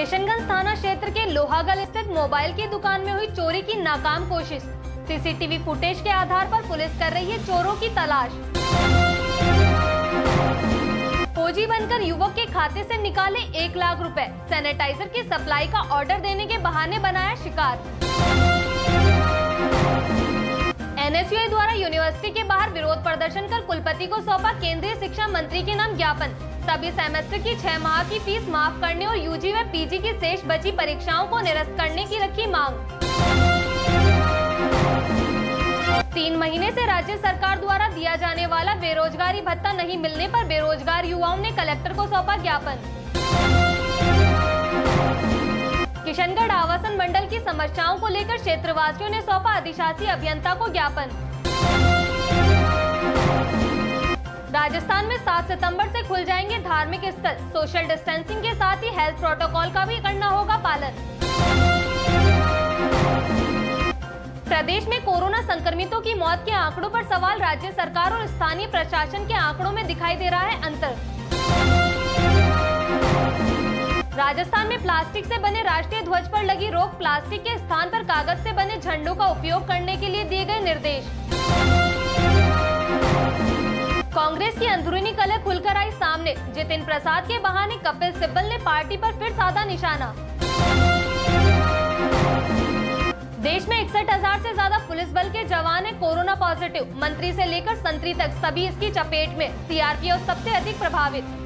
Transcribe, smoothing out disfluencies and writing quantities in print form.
किशनगंज थाना क्षेत्र के लोहागल स्थित मोबाइल की दुकान में हुई चोरी की नाकाम कोशिश। सीसीटीवी फुटेज के आधार पर पुलिस कर रही है चोरों की तलाश। फौजी बनकर युवक के खाते से निकाले 1 लाख रुपए। सैनिटाइजर की सप्लाई का ऑर्डर देने के बहाने बनाया शिकार। एनएसयूआई द्वारा यूनिवर्सिटी के बाहर विरोध प्रदर्शन कर कुलपति को सौंपा केंद्रीय शिक्षा मंत्री के नाम ज्ञापन। सभी सेमेस्टर की 6 माह की फीस माफ करने और यूजी व पीजी की शेष बची परीक्षाओं को निरस्त करने की रखी मांग। 3 महीने से राज्य सरकार द्वारा दिया जाने वाला बेरोजगारी भत्ता नहीं मिलने पर बेरोजगार युवाओं ने कलेक्टर को सौंपा ज्ञापन। किशनगढ़ आवासन मंडल की समस्याओं को लेकर क्षेत्रवासियों ने सौंपा अधिशासी अभियंता को ज्ञापन। राजस्थान में 7 सितंबर से खुल जाएंगे धार्मिक स्थल। सोशल डिस्टेंसिंग के साथ ही हेल्थ प्रोटोकॉल का भी करना होगा पालन। प्रदेश में कोरोना संक्रमितों की मौत के आंकड़ों पर सवाल। राज्य सरकार और स्थानीय प्रशासन के आंकड़ों में दिखाई दे रहा है अंतर। राजस्थान में प्लास्टिक से बने राष्ट्रीय ध्वज पर लगी रोक। प्लास्टिक के स्थान पर कागज से बने झंडों का उपयोग करने के लिए दिए गए निर्देश। कांग्रेस की अंदरूनी कलह खुलकर आई सामने। जितिन प्रसाद के बहाने कपिल सिब्बल ने पार्टी पर फिर साधा निशाना। देश में 61,000 से ज्यादा पुलिस बल के जवान हैं कोरोना पॉजिटिव। मंत्री से लेकर संतरी तक सभी इसकी चपेट में। सीआरपीएफ सबसे अधिक प्रभावित।